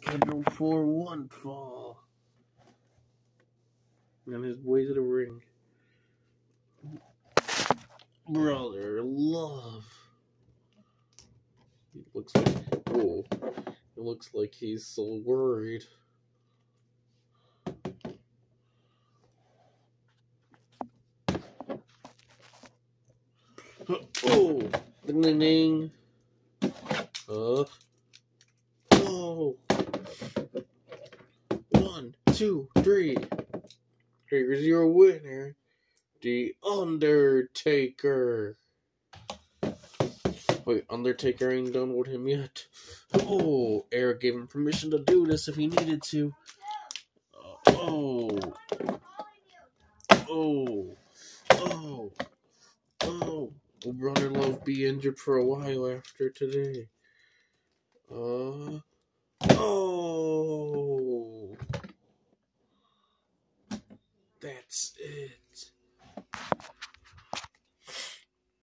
scheduled for one fall. On his way to the ring. Brother Love. He looks like, whoa. It looks like he's so worried. Oh! Ding ding ding. Oh. 1, 2, 3. Here's your winner, the Undertaker. Wait, Undertaker ain't done with him yet. Oh, Eric gave him permission to do this if he needed to. Oh. Will Brother Love be injured for a while after today? That's it.